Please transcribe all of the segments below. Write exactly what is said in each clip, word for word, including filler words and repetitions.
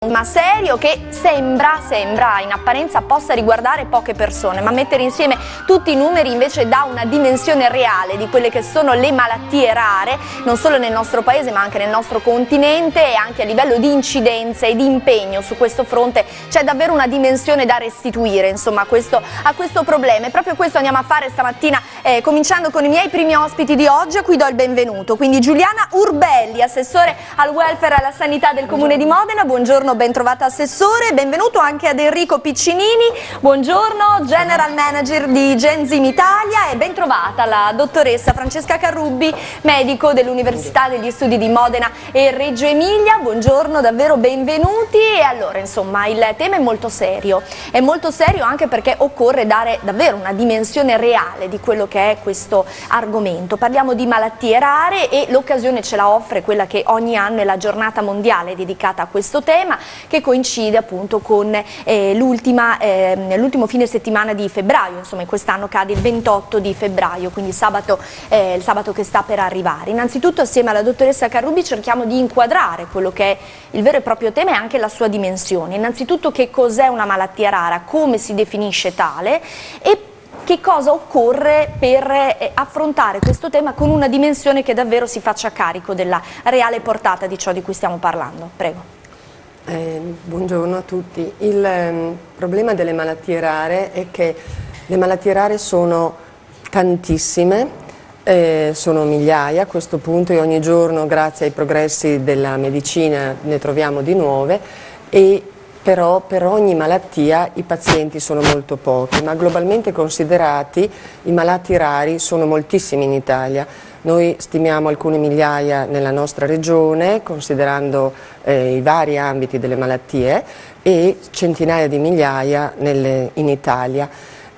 Ma serio, che sembra, sembra in apparenza possa riguardare poche persone, ma mettere insieme tutti i numeri invece dà una dimensione reale di quelle che sono le malattie rare, non solo nel nostro paese ma anche nel nostro continente, e anche a livello di incidenza e di impegno su questo fronte c'è davvero una dimensione da restituire, insomma, a questo, a questo problema. E proprio questo andiamo a fare stamattina, eh, cominciando con i miei primi ospiti di oggi, a cui do il benvenuto. Quindi Giuliana Urbelli, assessore al welfare e alla sanità del Comune di Modena, buongiorno. Ben trovata assessore, benvenuto anche ad Enrico Piccinini, buongiorno, General Manager di Genzym Italia, e ben trovata la dottoressa Francesca Carrubbi, medico dell'Università degli Studi di Modena e Reggio Emilia, buongiorno, davvero benvenuti. E allora, insomma, il tema è molto serio, è molto serio anche perché occorre dare davvero una dimensione reale di quello che è questo argomento. Parliamo di malattie rare e l'occasione ce la offre quella che ogni anno è la giornata mondiale dedicata a questo tema, che coincide appunto con eh, l'ultima, eh, l'ultimo fine settimana di febbraio, insomma quest'anno cade il ventotto di febbraio, quindi sabato, eh, il sabato che sta per arrivare. Innanzitutto assieme alla dottoressa Carrubbi cerchiamo di inquadrare quello che è il vero e proprio tema e anche la sua dimensione. Innanzitutto che cos'è una malattia rara, come si definisce tale e che cosa occorre per eh, affrontare questo tema con una dimensione che davvero si faccia carico della reale portata di ciò di cui stiamo parlando. Prego. Eh, buongiorno a tutti. Il eh, problema delle malattie rare è che le malattie rare sono tantissime, eh, sono migliaia a questo punto, e ogni giorno grazie ai progressi della medicina ne troviamo di nuove, e però per ogni malattia i pazienti sono molto pochi, ma globalmente considerati i malati rari sono moltissimi in Italia. Noi stimiamo alcune migliaia nella nostra regione, considerando eh, i vari ambiti delle malattie, e centinaia di migliaia nelle, in Italia.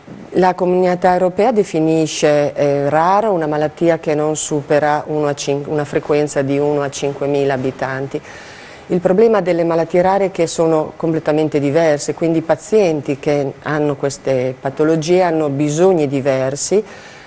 La Comunità Europea definisce eh, rara una malattia che non supera uno a cinque, una frequenza di uno a cinquemila abitanti. Il problema delle malattie rare è che sono completamente diverse, quindi i pazienti che hanno queste patologie hanno bisogni diversi,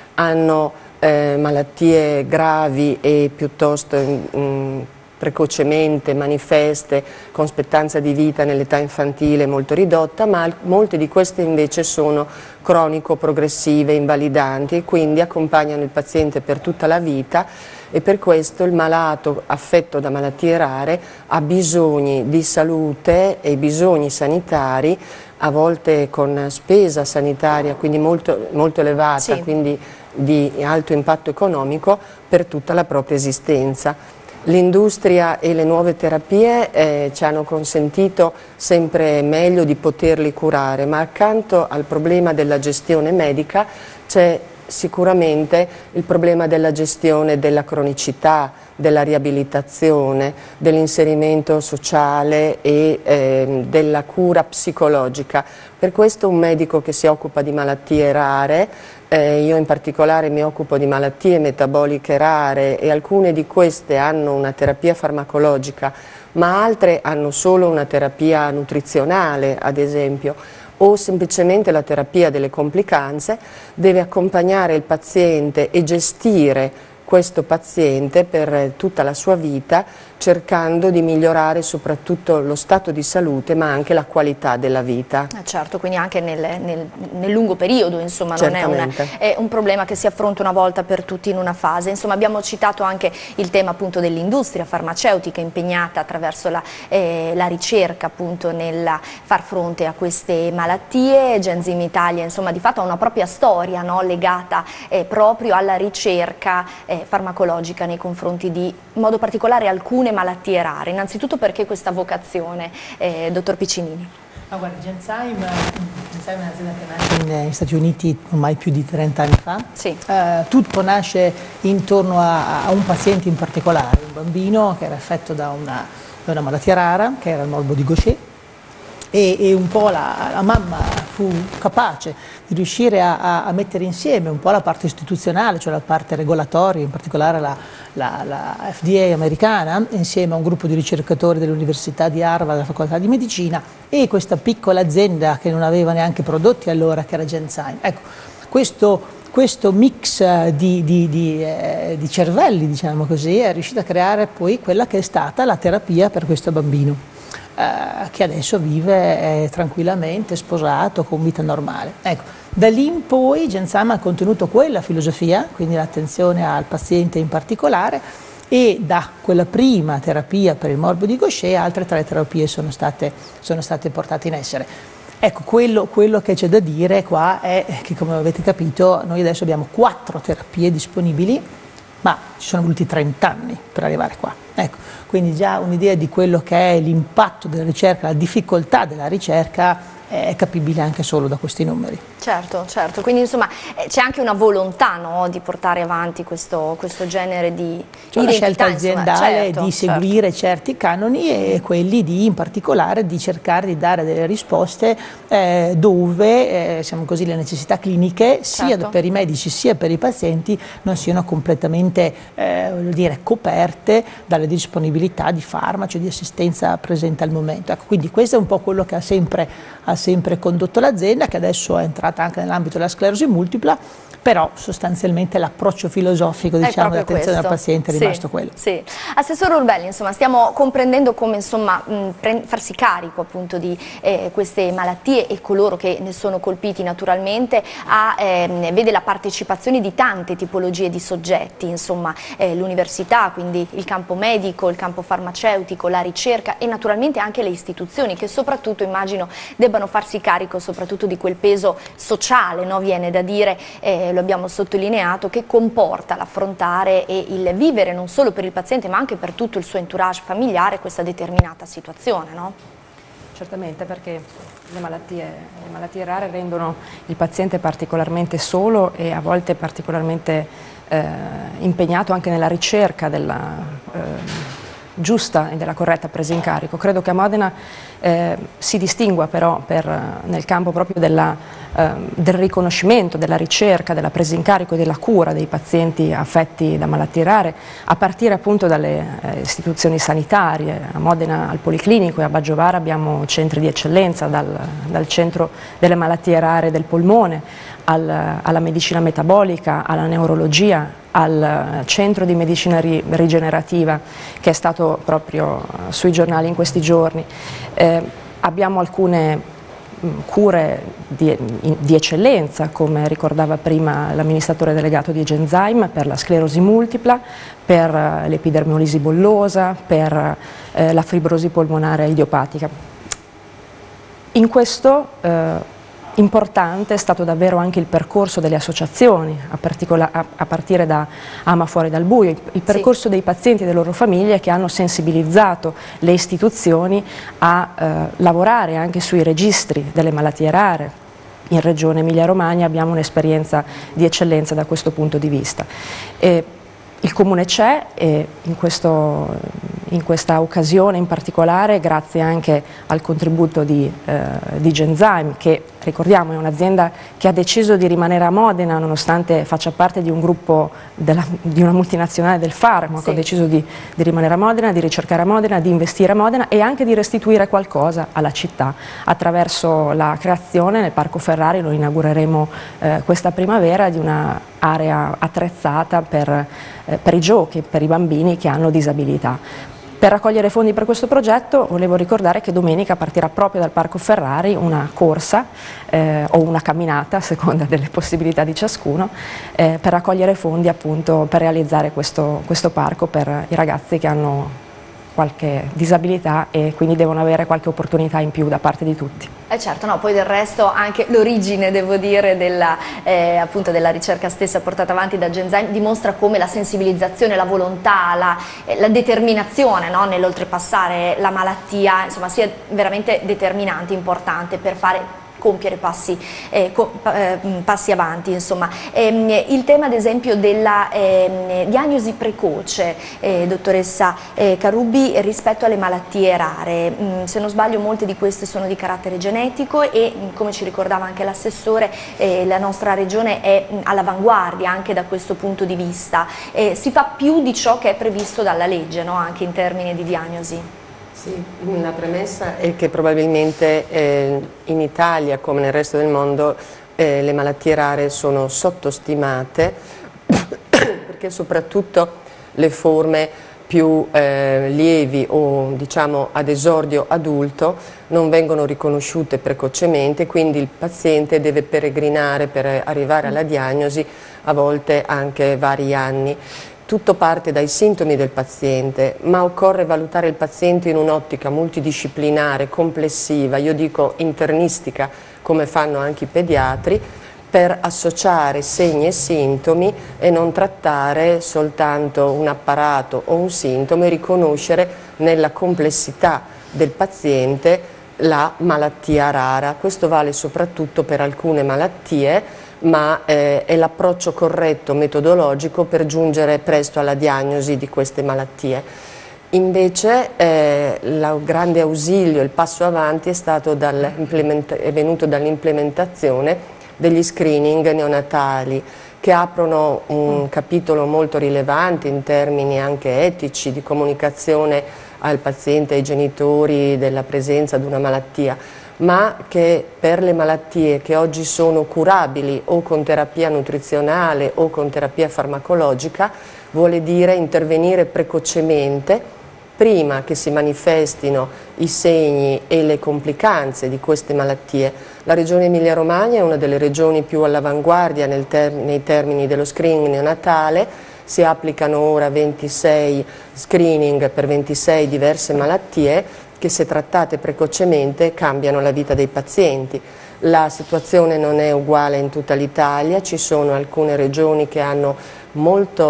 hanno Eh, malattie gravi e piuttosto mh, precocemente manifeste, con spettanza di vita nell'età infantile molto ridotta, ma molte di queste invece sono cronico-progressive, invalidanti, e quindi accompagnano il paziente per tutta la vita, e per questo il malato affetto da malattie rare ha bisogni di salute e bisogni sanitari, a volte con spesa sanitaria quindi molto, molto elevata, sì, quindi di alto impatto economico per tutta la propria esistenza. L'industria e le nuove terapie eh, ci hanno consentito sempre meglio di poterli curare, ma accanto al problema della gestione medica c'è sicuramente il problema della gestione della cronicità, della riabilitazione, dell'inserimento sociale e eh, della cura psicologica. Per questo un medico che si occupa di malattie rare, eh, io in particolare mi occupo di malattie metaboliche rare, e alcune di queste hanno una terapia farmacologica, ma altre hanno solo una terapia nutrizionale, ad esempio, o semplicemente la terapia delle complicanze, deve accompagnare il paziente e gestire questo paziente per tutta la sua vita, cercando di migliorare soprattutto lo stato di salute ma anche la qualità della vita. Eh certo, quindi anche nel, nel, nel lungo periodo, insomma, non è, una, è un problema che si affronta una volta per tutti in una fase. Insomma, abbiamo citato anche il tema appunto dell'industria farmaceutica impegnata attraverso la, eh, la ricerca appunto nel far fronte a queste malattie. Genzym Italia, insomma, di fatto ha una propria storia, no, legata eh, proprio alla ricerca eh, farmacologica nei confronti di, in modo particolare, alcune malattie rare. Innanzitutto perché questa vocazione, eh, dottor Piccinini? Ma guardi, Genzym, Genzym è un'azienda che nasce negli Stati Uniti ormai più di trenta anni fa. Sì. Eh, tutto nasce intorno a, a un paziente in particolare, un bambino che era affetto da una, da una malattia rara, che era il morbo di Gaucher, e, e un po' la, la mamma fu capace di riuscire a, a mettere insieme un po' la parte istituzionale, cioè la parte regolatoria, in particolare la, la, la F D A americana, insieme a un gruppo di ricercatori dell'Università di Harvard, della Facoltà di Medicina, e questa piccola azienda che non aveva neanche prodotti allora, che era Genzym. Ecco, questo Questo mix di, di, di, eh, di cervelli, diciamo così, è riuscito a creare poi quella che è stata la terapia per questo bambino. eh, che adesso vive eh, tranquillamente, sposato, con vita normale. Ecco, da lì in poi Gensam ha contenuto quella filosofia, quindi l'attenzione al paziente in particolare, e da quella prima terapia per il morbo di Gaucher altre tre terapie sono state, sono state portate in essere. Ecco, quello, quello che c'è da dire qua è che, come avete capito, noi adesso abbiamo quattro terapie disponibili, ma ci sono voluti trenta anni per arrivare qua. Ecco, quindi già un'idea di quello che è l'impatto della ricerca, la difficoltà della ricerca è capibile anche solo da questi numeri. Certo, certo, quindi insomma c'è anche una volontà, no, di portare avanti questo, questo genere di C'è una scelta aziendale, certo, di seguire certo. certi canoni e quelli di, in particolare, di cercare di dare delle risposte eh, dove, eh, siamo così, le necessità cliniche sia certo. per i medici sia per i pazienti non siano completamente eh, voglio dire, coperte dalle disponibilità di farmaci o di assistenza presente al momento. Ecco, quindi questo è un po' quello che ha sempre, ha sempre condotto l'azienda, che adesso è entrata anche nell'ambito della sclerosi multipla, però sostanzialmente l'approccio filosofico, diciamo, dell'attenzione al paziente è rimasto sì, quello. Sì. Assessore Urbelli, insomma, stiamo comprendendo come insomma, mh, farsi carico appunto di eh, queste malattie e coloro che ne sono colpiti naturalmente, a, eh, vede la partecipazione di tante tipologie di soggetti, insomma eh, l'università, quindi il campo medico, il campo farmaceutico, la ricerca e naturalmente anche le istituzioni che soprattutto immagino debbano farsi carico soprattutto di quel peso sociale, no? Viene da dire, eh, lo abbiamo sottolineato, che comporta l'affrontare e il vivere non solo per il paziente ma anche per tutto il suo entourage familiare questa determinata situazione, no? Certamente, perché le malattie, le malattie rare rendono il paziente particolarmente solo e a volte particolarmente eh, impegnato anche nella ricerca della eh, giusta e della corretta presa in carico. Credo che a Modena eh, si distingua però per, nel campo proprio della, eh, del riconoscimento, della ricerca, della presa in carico e della cura dei pazienti affetti da malattie rare, a partire appunto dalle eh, istituzioni sanitarie. A Modena al Policlinico e a Baggiovara abbiamo centri di eccellenza, dal, dal centro delle malattie rare del polmone al, alla medicina metabolica, alla neurologia, al centro di medicina ri, rigenerativa che è stato proprio sui giornali in questi giorni. Eh, abbiamo alcune mh, cure di, di eccellenza, come ricordava prima l'amministratore delegato di Genzyme, per la sclerosi multipla, per uh, l'epidermolisi bollosa, per uh, la fibrosi polmonare idiopatica. In questo uh, importante è stato davvero anche il percorso delle associazioni, a, a, a partire da Ama Fuori dal Buio, il, il percorso sì. dei pazienti e delle loro famiglie, che hanno sensibilizzato le istituzioni a eh, lavorare anche sui registri delle malattie rare. In Regione Emilia-Romagna abbiamo un'esperienza di eccellenza da questo punto di vista. E il Comune c'è e in, questo, in questa occasione in particolare, grazie anche al contributo di, eh, di Genzyme, che ricordiamo è un'azienda che ha deciso di rimanere a Modena nonostante faccia parte di un gruppo della, di una multinazionale del farmaco, sì. ha deciso di, di rimanere a Modena, di ricercare a Modena, di investire a Modena e anche di restituire qualcosa alla città attraverso la creazione nel Parco Ferrari, lo inaugureremo eh, questa primavera, di una area attrezzata per, eh, per i giochi, per i bambini che hanno disabilità. Per raccogliere fondi per questo progetto volevo ricordare che domenica partirà proprio dal Parco Ferrari una corsa eh, o una camminata, a seconda delle possibilità di ciascuno, eh, per raccogliere fondi appunto per realizzare questo, questo parco per i ragazzi che hanno qualche disabilità e quindi devono avere qualche opportunità in più da parte di tutti. Eh certo, no, poi del resto anche l'origine, devo dire, della, eh, appunto della ricerca stessa portata avanti da Genzyme dimostra come la sensibilizzazione, la volontà, la, eh, la determinazione, no, nell'oltrepassare la malattia, insomma, sia veramente determinante, importante per fare compiere passi, eh, co eh, passi avanti, insomma. Eh, il tema ad esempio della eh, diagnosi precoce, eh, dottoressa eh, Carubbi, rispetto alle malattie rare, mm, se non sbaglio molte di queste sono di carattere genetico e mm, come ci ricordava anche l'assessore, eh, la nostra regione è mm, all'avanguardia anche da questo punto di vista, eh, si fa più di ciò che è previsto dalla legge, no? Anche in termini di diagnosi. Sì, la premessa è che probabilmente eh, in Italia, come nel resto del mondo, eh, le malattie rare sono sottostimate perché soprattutto le forme più eh, lievi o diciamo ad esordio adulto non vengono riconosciute precocemente, quindi il paziente deve peregrinare per arrivare alla diagnosi, a volte anche vari anni. Tutto parte dai sintomi del paziente, ma occorre valutare il paziente in un'ottica multidisciplinare, complessiva, io dico internistica, come fanno anche i pediatri, per associare segni e sintomi e non trattare soltanto un apparato o un sintomo e riconoscere nella complessità del paziente la malattia rara. Questo vale soprattutto per alcune malattie, ma eh, è l'approccio corretto metodologico per giungere presto alla diagnosi di queste malattie. Invece eh, il grande ausilio, il passo avanti è, stato è venuto dall'implementazione degli screening neonatali, che aprono un capitolo molto rilevante in termini anche etici, di comunicazione al paziente e ai genitori della presenza di una malattia, ma che per le malattie che oggi sono curabili o con terapia nutrizionale o con terapia farmacologica vuole dire intervenire precocemente prima che si manifestino i segni e le complicanze di queste malattie. La regione Emilia-Romagna è una delle regioni più all'avanguardia nel ter nei termini dello screening neonatale, si applicano ora ventisei screening per ventisei diverse malattie che, se trattate precocemente, cambiano la vita dei pazienti. La situazione non è uguale in tutta l'Italia, ci sono alcune regioni che hanno molto,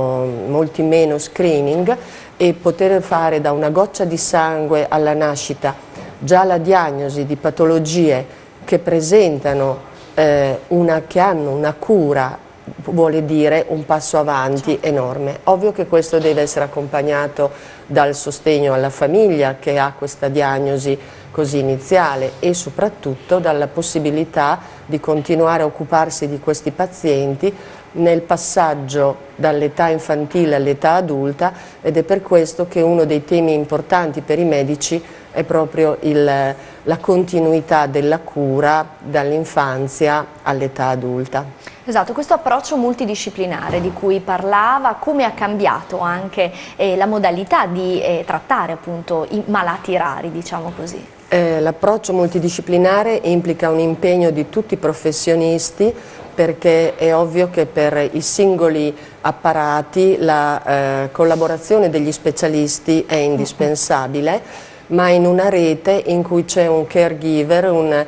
molti meno screening, e poter fare da una goccia di sangue alla nascita già la diagnosi di patologie che presentano eh, una, che hanno una cura vuole dire un passo avanti enorme. Ovvio che questo deve essere accompagnato dal sostegno alla famiglia che ha questa diagnosi così iniziale e soprattutto dalla possibilità di continuare a occuparsi di questi pazienti nel passaggio dall'età infantile all'età adulta, ed è per questo che uno dei temi importanti per i medici è proprio il, la continuità della cura dall'infanzia all'età adulta. Esatto, questo approccio multidisciplinare di cui parlava, come ha cambiato anche eh, la modalità di eh, trattare appunto i malati rari, diciamo così? Eh, l'approccio multidisciplinare implica un impegno di tutti i professionisti, perché è ovvio che per i singoli apparati la eh, collaborazione degli specialisti è indispensabile, ma in una rete in cui c'è un caregiver, un,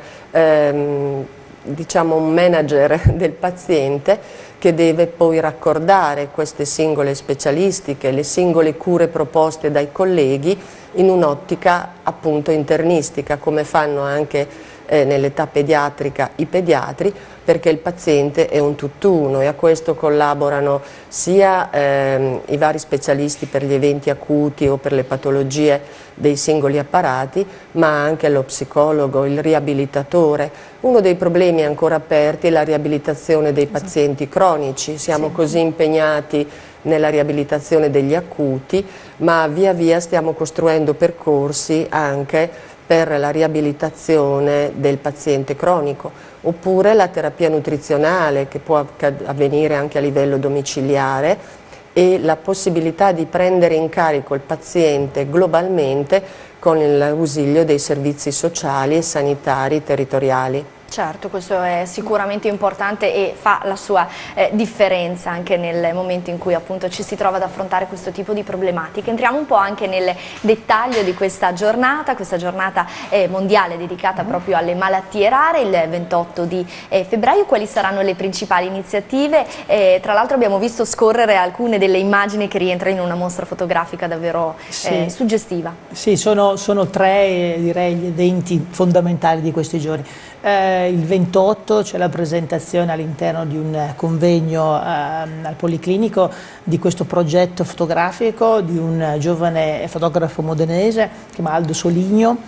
ehm, diciamo un manager del paziente che deve poi raccordare queste singole specialistiche, le singole cure proposte dai colleghi in un'ottica appunto internistica, come fanno anche eh, nell'età pediatrica i pediatri, perché il paziente è un tutt'uno, e a questo collaborano sia ehm, i vari specialisti per gli eventi acuti o per le patologie dei singoli apparati, ma anche lo psicologo, il riabilitatore. Uno dei problemi ancora aperti è la riabilitazione dei pazienti cronici. Siamo così impegnati nella riabilitazione degli acuti, ma via via stiamo costruendo percorsi anche per la riabilitazione del paziente cronico, oppure la terapia nutrizionale che può avvenire anche a livello domiciliare, e la possibilità di prendere in carico il paziente globalmente con l'ausilio dei servizi sociali e sanitari territoriali. Certo, questo è sicuramente importante e fa la sua eh, differenza anche nel momento in cui appunto ci si trova ad affrontare questo tipo di problematiche. Entriamo un po' anche nel dettaglio di questa giornata, questa giornata eh, mondiale dedicata proprio alle malattie rare, il ventotto di eh, febbraio. Quali saranno le principali iniziative? Eh, tra l'altro abbiamo visto scorrere alcune delle immagini che rientrano in una mostra fotografica davvero sì. eh, suggestiva. Sì, sono, sono tre direi gli eventi fondamentali di questi giorni. Eh, il ventotto c'è la presentazione all'interno di un convegno eh, al Policlinico di questo progetto fotografico di un giovane fotografo modenese, si chiama Aldo Soligno,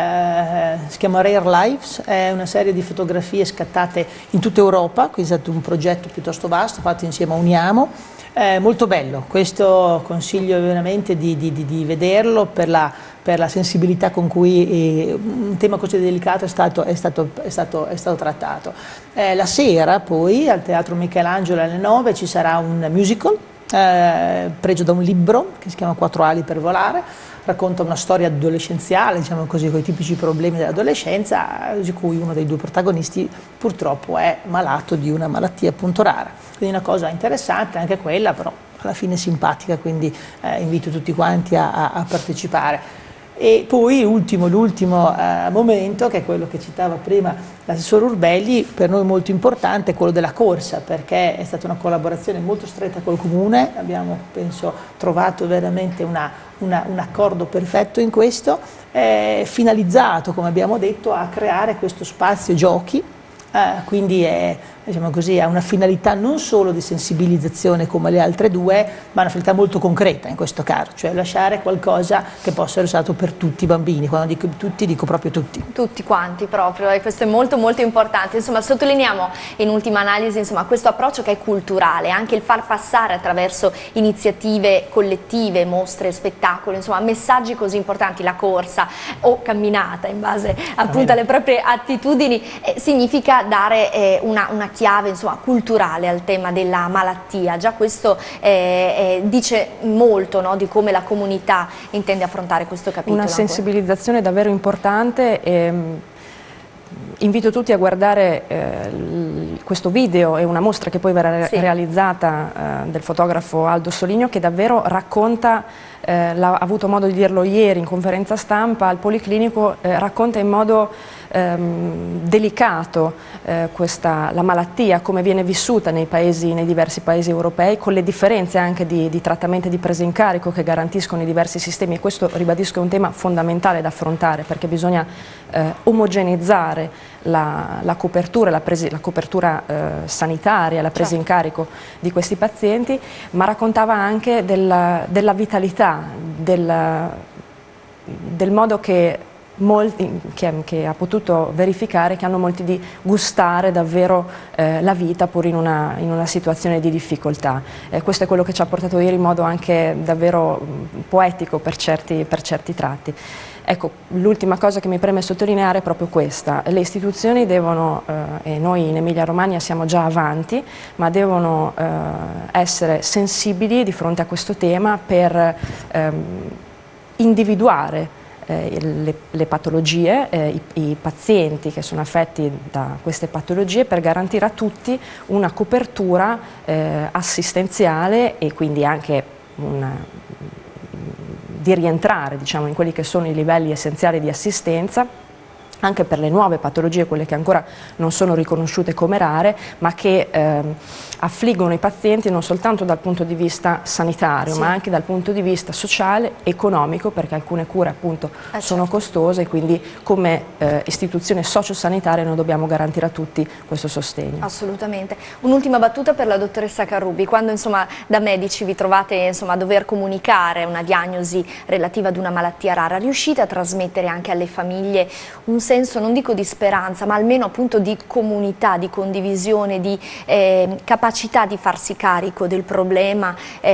eh, si chiama Rare Lives, è una serie di fotografie scattate in tutta Europa, quindi è stato un progetto piuttosto vasto fatto insieme a Uniamo. Eh, molto bello, questo consiglio veramente di, di, di, di vederlo per la, per la sensibilità con cui eh, un tema così delicato è stato, è stato, è stato, è stato trattato. Eh, la sera poi al Teatro Michelangelo alle nove ci sarà un musical eh, preso da un libro che si chiama Quattro ali per volare, racconta una storia adolescenziale, diciamo così, con i tipici problemi dell'adolescenza, di cui uno dei due protagonisti purtroppo è malato di una malattia appunto rara. Quindi una cosa interessante anche quella, però alla fine simpatica, quindi eh, invito tutti quanti a, a, a partecipare. E poi l'ultimo eh, momento, che è quello che citava prima l'assessore Urbelli, per noi molto importante, è quello della corsa, perché è stata una collaborazione molto stretta col Comune, abbiamo penso trovato veramente una, una, un accordo perfetto in questo, è finalizzato, come abbiamo detto, a creare questo spazio giochi, eh, quindi è, diciamo così, ha una finalità non solo di sensibilizzazione come le altre due, ma una finalità molto concreta in questo caso, cioè lasciare qualcosa che possa essere usato per tutti i bambini. Quando dico tutti, dico proprio tutti. Tutti quanti proprio, e questo è molto molto importante. Insomma, sottolineiamo in ultima analisi, insomma, questo approccio che è culturale, anche il far passare attraverso iniziative collettive, mostre, spettacoli, insomma, messaggi così importanti, la corsa o camminata in base appunto alle proprie attitudini, eh, significa dare eh, una, una chiave, insomma, culturale al tema della malattia. Già questo eh, eh, dice molto, no, di come la comunità intende affrontare questo capitolo. Una sensibilizzazione davvero importante. E invito tutti a guardare eh, questo video e una mostra che poi verrà sì. realizzata eh, del fotografo Aldo Soligno, che davvero racconta, eh, l'ha avuto modo di dirlo ieri in conferenza stampa al Policlinico, eh, racconta in modo ehm, delicato eh, questa, la malattia, come viene vissuta nei, paesi, nei diversi paesi europei, con le differenze anche di, di trattamento e di presa in carico che garantiscono i diversi sistemi, e questo, ribadisco, è un tema fondamentale da affrontare, perché bisogna eh, omogenizzare La, la copertura, la presi, la copertura eh, sanitaria, la presa certo. in carico di questi pazienti, ma raccontava anche della, della vitalità, del, del modo che, molti, che, che ha potuto verificare, che hanno molti di gustare davvero eh, la vita pur in una, in una situazione di difficoltà. Eh, questo è quello che ci ha portato ieri in modo anche davvero poetico per certi, per certi tratti. Ecco, l'ultima cosa che mi preme sottolineare è proprio questa: le istituzioni devono, eh, e noi in Emilia Romagna siamo già avanti, ma devono eh, essere sensibili di fronte a questo tema per ehm, individuare eh, le, le patologie, eh, i, i pazienti che sono affetti da queste patologie, per garantire a tutti una copertura eh, assistenziale e quindi anche una di rientrare, diciamo, in quelli che sono i livelli essenziali di assistenza, anche per le nuove patologie, quelle che ancora non sono riconosciute come rare, ma che ehm, affliggono i pazienti non soltanto dal punto di vista sanitario, sì. ma anche dal punto di vista sociale, economico, perché alcune cure appunto eh, sono certo. costose, e quindi come eh, istituzione sociosanitaria noi dobbiamo garantire a tutti questo sostegno. Assolutamente. Un'ultima battuta per la dottoressa Carrubi: quando insomma da medici vi trovate insomma a dover comunicare una diagnosi relativa ad una malattia rara, riuscite a trasmettere anche alle famiglie un senso, non dico di speranza, ma almeno appunto di comunità, di condivisione, di eh, capacità di farsi carico del problema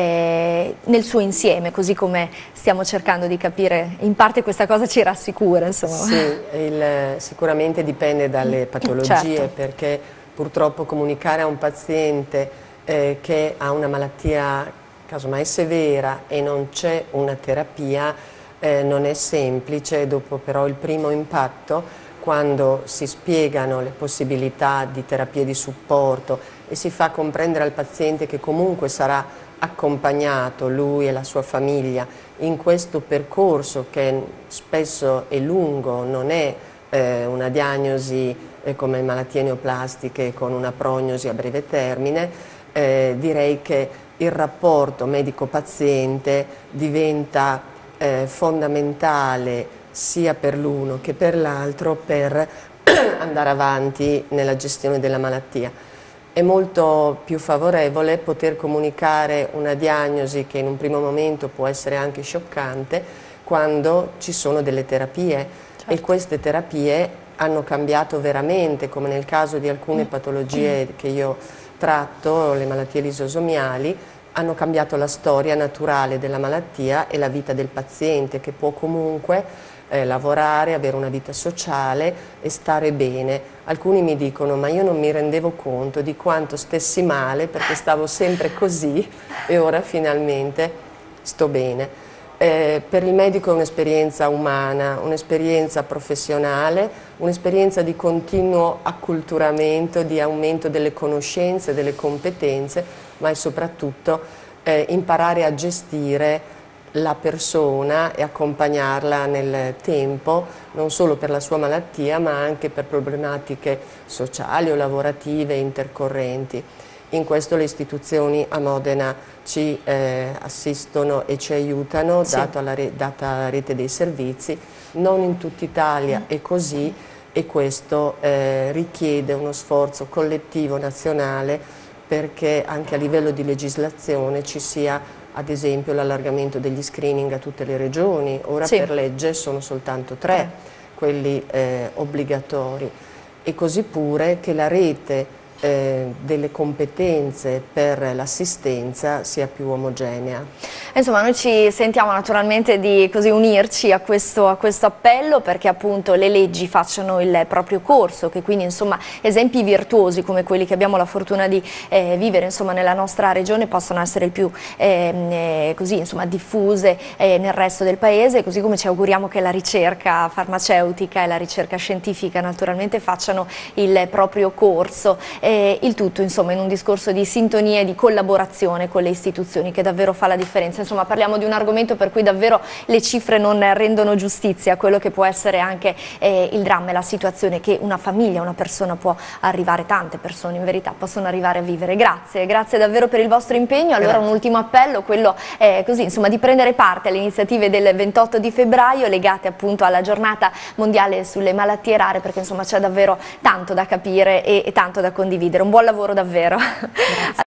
eh, nel suo insieme, così come stiamo cercando di capire? In parte questa cosa ci rassicura, insomma. Sì, il, sicuramente dipende dalle patologie, certo. perché purtroppo comunicare a un paziente eh, che ha una malattia casomai severa e non c'è una terapia Eh, non è semplice. Dopo però il primo impatto, quando si spiegano le possibilità di terapie di supporto e si fa comprendere al paziente che comunque sarà accompagnato, lui e la sua famiglia, in questo percorso che spesso è lungo, non è eh, una diagnosi eh, come malattie neoplastiche con una prognosi a breve termine, eh, direi che il rapporto medico-paziente diventa Eh, fondamentale sia per l'uno che per l'altro per andare avanti nella gestione della malattia. È molto più favorevole poter comunicare una diagnosi che in un primo momento può essere anche scioccante, quando ci sono delle terapie, certo. e queste terapie hanno cambiato veramente, come nel caso di alcune patologie che io tratto, le malattie lisosomiali, hanno cambiato la storia naturale della malattia e la vita del paziente, che può comunque eh, lavorare, avere una vita sociale e stare bene. Alcuni mi dicono ma io non mi rendevo conto di quanto stessi male perché stavo sempre così e ora finalmente sto bene. Eh, per il medico è un'esperienza umana, un'esperienza professionale, un'esperienza di continuo acculturamento, di aumento delle conoscenze, delle competenze, ma è soprattutto eh, imparare a gestire la persona e accompagnarla nel tempo, non solo per la sua malattia, ma anche per problematiche sociali o lavorative intercorrenti. In questo le istituzioni a Modena ci eh, assistono e ci aiutano, sì. dato alla re, data la rete dei servizi. Non in tutta Italia è così e questo eh, richiede uno sforzo collettivo nazionale perché anche a livello di legislazione ci sia ad esempio l'allargamento degli screening a tutte le regioni. Ora sì. per legge sono soltanto tre eh. quelli eh, obbligatori e così pure che la rete Eh, delle competenze per l'assistenza sia più omogenea. Insomma, noi ci sentiamo naturalmente di così unirci a questo, a questo appello perché appunto le leggi facciano il proprio corso, che quindi insomma esempi virtuosi come quelli che abbiamo la fortuna di eh, vivere insomma nella nostra regione possano essere il più eh, così insomma diffuse eh, nel resto del paese, così come ci auguriamo che la ricerca farmaceutica e la ricerca scientifica naturalmente facciano il proprio corso. Eh, il tutto insomma in un discorso di sintonia e di collaborazione con le istituzioni che davvero fa la differenza. Insomma parliamo di un argomento per cui davvero le cifre non rendono giustizia a quello che può essere anche eh, il dramma e la situazione che una famiglia, una persona può arrivare, tante persone in verità possono arrivare a vivere. Grazie, grazie davvero per il vostro impegno. Allora grazie. Un ultimo appello, quello eh, così insomma di prendere parte alle iniziative del ventotto di febbraio legate appunto alla giornata mondiale sulle malattie rare perché insomma c'è davvero tanto da capire e, e tanto da condividere. Un buon lavoro davvero. Grazie.